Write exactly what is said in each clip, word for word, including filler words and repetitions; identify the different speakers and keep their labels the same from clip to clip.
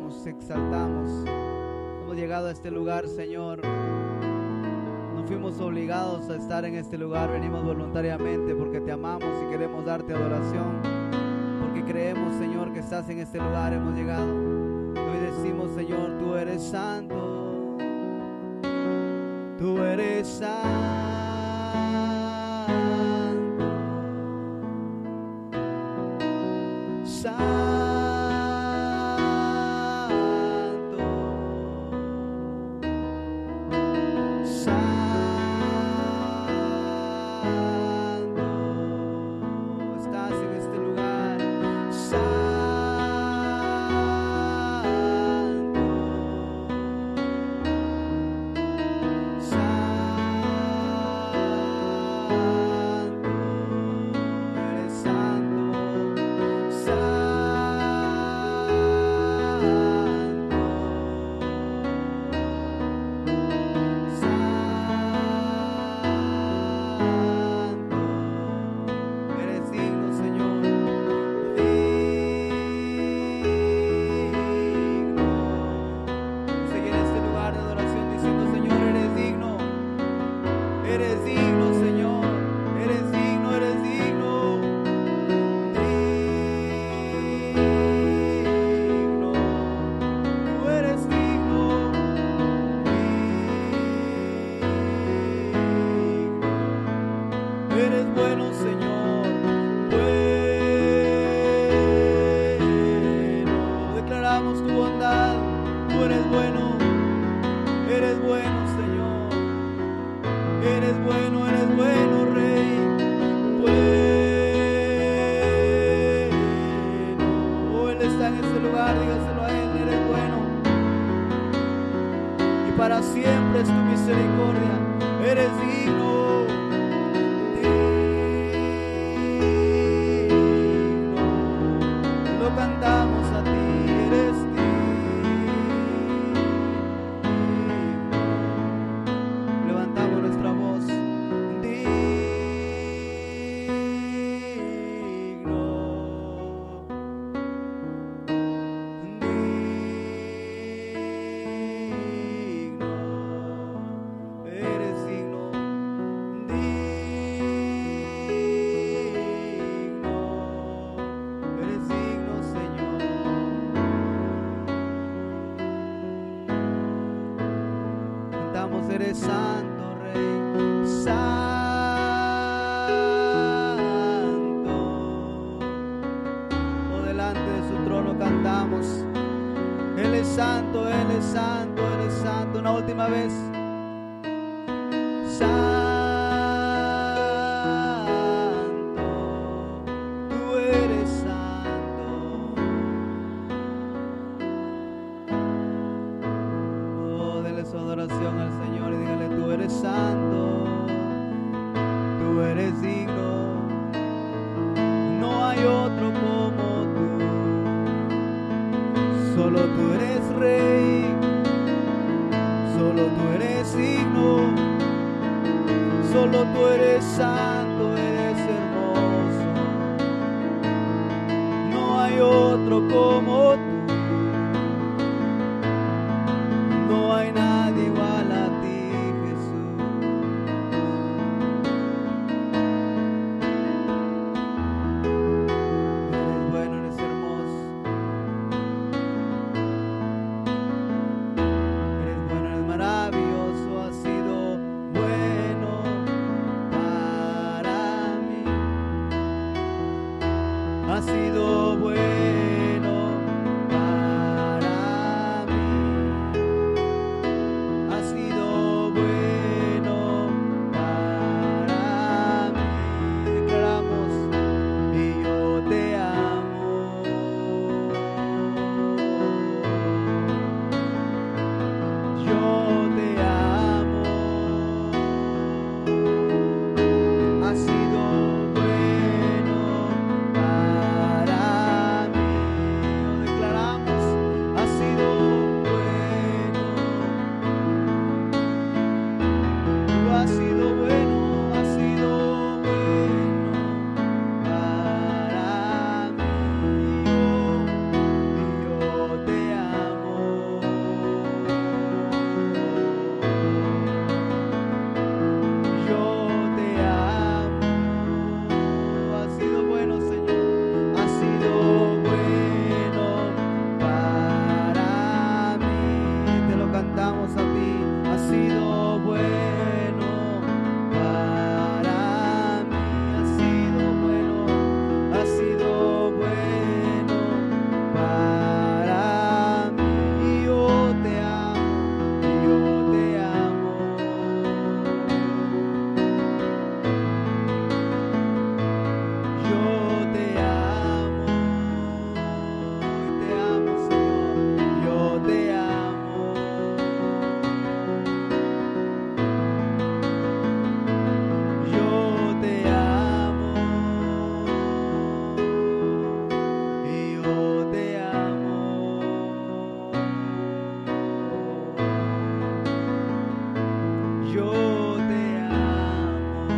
Speaker 1: adoramos, exaltamos. Hemos llegado a este lugar, Señor. No fuimos obligados a estar en este lugar, venimos voluntariamente porque te amamos y queremos darte adoración. Porque creemos, Señor, que estás en este lugar, hemos llegado. Hoy decimos, Señor, tú eres santo, tú eres santo. Eres santo, Rey, santo. Oh, delante de su trono cantamos. Él es santo, Él es santo, Él es santo. Una última vez. Santo, tú eres santo. Oh, dele su adoración al Señor. Tú eres santo, tú eres digno, no hay otro como tú, solo tú eres Rey, solo tú eres digno, solo tú eres santo, eres hermoso, no hay otro como tú, no hay nadie igual a ti. Ha sido bueno para mí. yo te amo.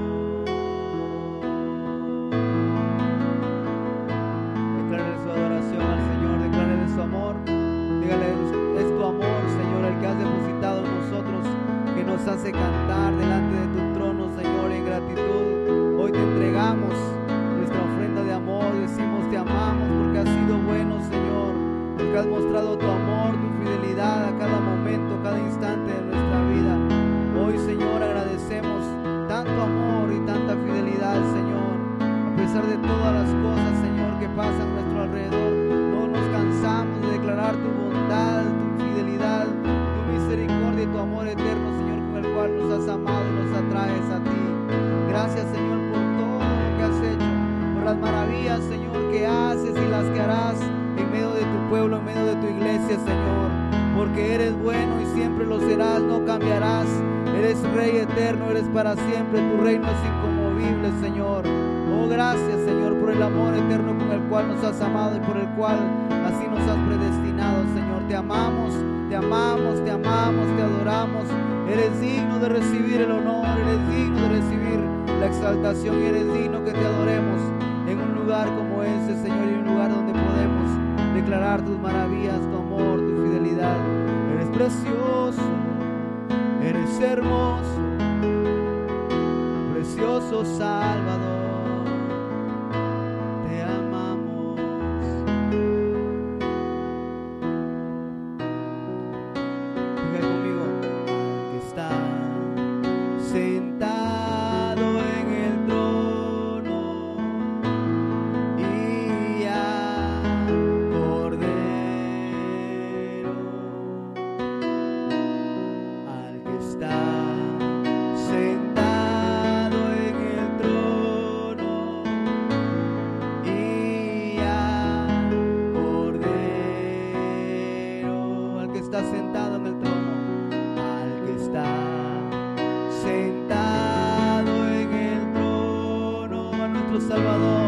Speaker 1: Declárale su adoración al Señor, declárale su amor. Dígale, es tu amor, Señor, el que has depositado en nosotros, que nos hace cantar delante de tu trono, Señor, en gratitud. Hoy te entregamos nuestra ofrenda de amor, decimos te amamos porque has sido bueno, Señor, porque has mostrado tu amor, tu fidelidad a cada momento, cada instante de nuestra vida. Hoy, Señor, agradecemos tanto amor y tanta fidelidad, Señor, a pesar de todas las cosas, Señor, que pasan a nuestro alrededor. No nos cansamos de declarar tu bondad, tu fidelidad, tu misericordia y tu amor eterno, Señor, con el cual nos has amado y nos atraes a ti. Gracias, Señor, por todo lo que has hecho, por las maravillas, Señor, que haces y las que harás en medio de tu pueblo, en medio de tu iglesia, Señor, porque eres bueno y siempre lo serás, no cambiarás. Eres Rey eterno, eres para siempre, tu reino es inconmovible, Señor. Oh, gracias, Señor, por el amor eterno con el cual nos has amado y por el cual así nos has predestinado, Señor. Te amamos, te amamos, te amamos, te adoramos. Eres digno de recibir el honor, eres digno de recibir la exaltación y eres digno que te adoremos en un lugar como ese, Señor, y un lugar donde podemos declarar tus maravillas, tu amor, tu fidelidad. Eres precioso, eres hermoso, precioso Salvador, te amamos. Diga conmigo, que está sentado en el trono y al Cordero, al que está sentado en el trono y al Cordero, al que está sentado en el trono, al que está sentado en el trono, a nuestro Salvador.